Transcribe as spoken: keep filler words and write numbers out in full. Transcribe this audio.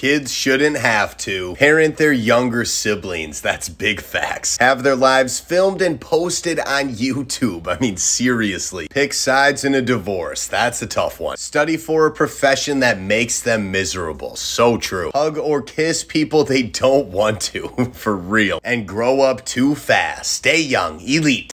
Kids shouldn't have to parent their younger siblings. That's big facts. Have their lives filmed and posted on YouTube. I mean, seriously. Pick sides in a divorce. That's a tough one. Study for a profession that makes them miserable. So true. Hug or kiss people they don't want to. For real. And grow up too fast. Stay young. Elite.